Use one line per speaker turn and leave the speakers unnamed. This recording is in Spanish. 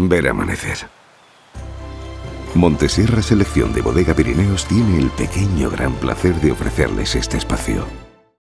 ver amanecer.
Montesierra Selección de Bodega Pirineos tiene el pequeño gran placer de ofrecerles este espacio.